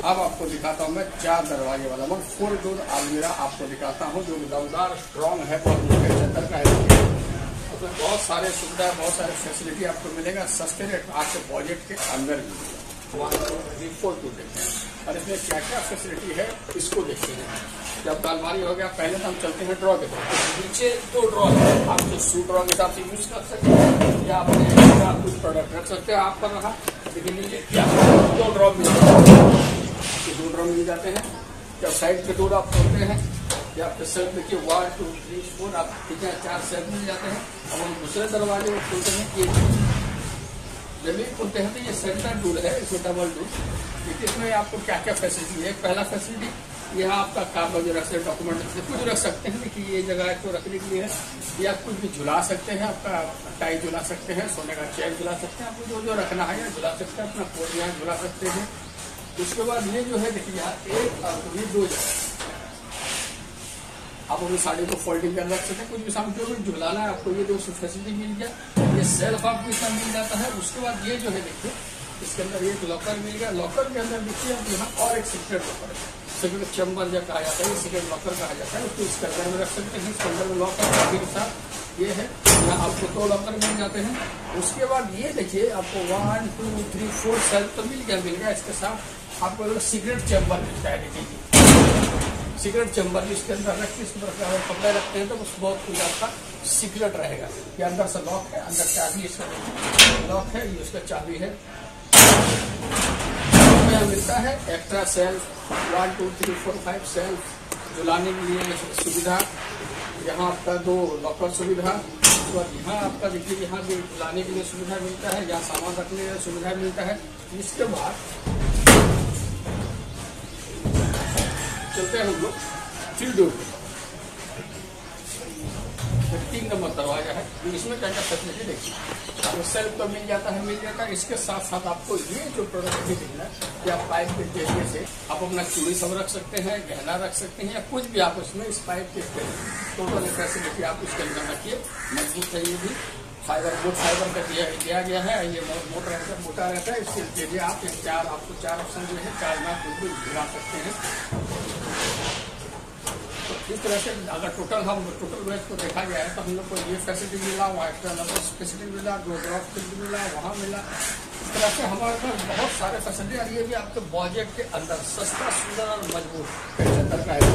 अब आपको दिखाता हूँ मैं 4 दरवाजे वाला मतलब 4 डोर अलमीरा आपको दिखाता हूँ जो दमदार स्ट्रॉन्ग है और चद्दर का है। उसमें बहुत सारे सुविधा बहुत सारे फैसिलिटी आपको मिलेगा सस्ते रेट में आपके बजट के अंदर मिलेगा। 1 2 3 4 टू देखते हैं और इसमें क्या क्या फैसिलिटी है इसको देखते हैं। जब अलमारी हो गया पहले तो हम चलते हैं ड्रॉ के तरफ। नीचे 2 ड्रॉ है, आप जो सूट ड्रॉ के हिसाब से यूज कर सकते हैं या अपने कुछ प्रोडक्ट रख सकते हैं आपका रहा। लेकिन नीचे क्या 2 ड्रॉ मिल जाते हैं, 2 ड्रॉ मिल जाते हैं। जब साइड के डोर आप खोलते हैं या आपके सेल्फ देखिए 1 2 3 4 आप ठीक है 4 सेल्फ मिल जाते हैं। अब हम दूसरे दरवाजे को खोलते हैं कि जब भी खोलते हैं तो ये सेंटर डोर है, इसमें डबल डोर। देखिए इसमें आपको क्या क्या फैसिलिटी है। पहला फैसिलिटी यहाँ आपका कागज रख सकते डॉक्यूमेंट कुछ रख सकते हैं। देखिए ये जगह को रखने के लिए है या कुछ भी झुला सकते हैं। आपका टाई झुला सकते हैं, सोने का चेन झुला सकते हैं, आपको जो रखना है झुला सकते हैं, अपना कोट यहाँ झुला सकते हैं। उसके बाद ये जो है देखिए यहाँ 1 और ये 2 जगह आप अपनी साड़ी को फोल्डिंग कर रख सकते हैं। कुछ भी सामान जो भी झुलाना है आपको ये 2 फैसिलिटी मिल गया। ये सेल्फ आपको इसमें मिल जाता है। उसके बाद ये जो है देखिए इसके अंदर एक लॉकर मिल गया। लॉकर के अंदर देखिए आप यहाँ और एक सीक्रेट लॉकर है, सीक्रेट चैम्बर जब कहा जाता है, ये सीक्रेट लॉकर कहा जाता है। उसको इसके अंदर में रख सकते हैं। इसके अंदर में लॉकर के साथ ये है, यहाँ आपको 2 लॉकर मिल जाते हैं। उसके बाद ये देखिए आपको 1 2 3 4 सेल्फ तो मिल गया। इसके साथ आपको सीक्रेट चैम्बर मिलता है। देखिए सीक्रेट चैम्बर इसके अंदर रख के इसके अंदर कपड़े रखते हैं तो उस बहुत कुछ आपका सीक्रेट रहेगा। ये अंदर से लॉक है, अंदर चाबी इसका लॉक है, ये उसका चाबी है। यहाँ मिलता है एक्स्ट्रा सेल्फ 1 2 3 4 5 सेल्फ झुलाने के लिए सुविधा। यहाँ आपका 2 लॉकर सुविधा। उसके बाद यहाँ आपका देखिए यहाँ भी झुलाने के लिए सुविधा मिलता है, यहाँ सामान रखने का सुविधा मिलता है। इसके बाद चलते हैं हम लोग 3 डोर 3 नंबर दरवाजा है। इसमें क्या क्या फैसिलिटी देखिए आपको सेल्फ तो मिल जाता है। इसके साथ साथ आपको ये जो प्रोडक्ट दिखना है या पाइप के जरिए से आप अपना चूड़ी सब रख सकते हैं, गहना रख सकते हैं या कुछ भी आप उसमें इस पाइप के टोटल फैसिलिटी आप उसके अंदर रखिए। मजबूत है, ये भी फाइबर बोट फाइबर का दिया गया है। ये मोटा रहता है, इसके जरिए आप आपको 4 ऑप्शन जो है 4 में आप बिल्कुल गिरा सकते हैं। तो इस तरह से अगर टोटल वेज को देखा गया है तो हम लोग को ये फैसिलिटी मिला, वहाँ एक्स्ट्रा नंबर फैसिलिटी मिला, 2 ड्रॉप फैसिलिटी मिला, वहाँ मिला। इस तरह से हमारे पास बहुत सारे फैसिलिटी और ये भी आपके बजट के अंदर सस्ता सुंदर और मजबूत चद्दर का है।